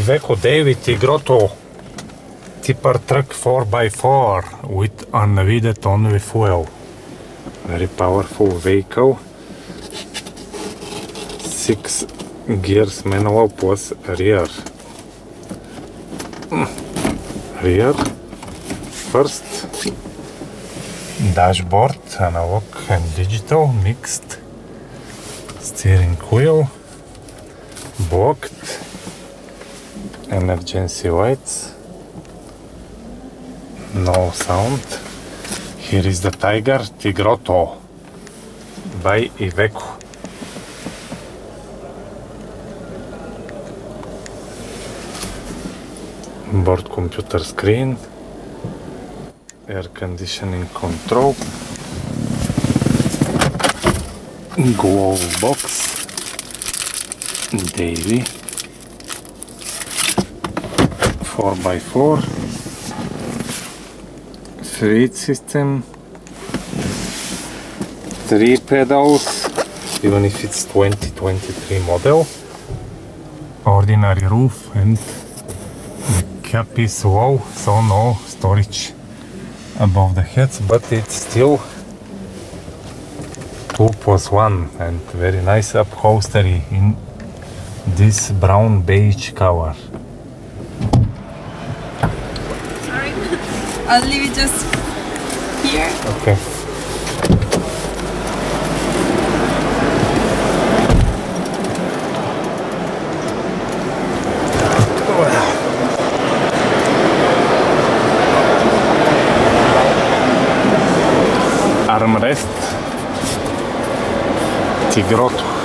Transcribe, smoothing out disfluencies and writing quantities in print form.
Iveco Daily Tigrotto tipper truck 4x4 with unleaded only fuel. Very powerful vehicle. 6 gears manual plus rear. Rear. First. Dashboard, analog and digital mixed. Steering wheel. Blocked. Emergency lights. No sound. Here is the Tigrotto by Iveco. Board computer screen, air conditioning control, glove box, daily, 4x4, fluid system, 3 pedals, even if it's 2023 model, ordinary roof, and the cap is low, so no storage above the heads, but it's still 2+1 and very nice upholstery in this brown beige color. Sorry, I'll leave it just here. Okay. Armrest Tigrotto.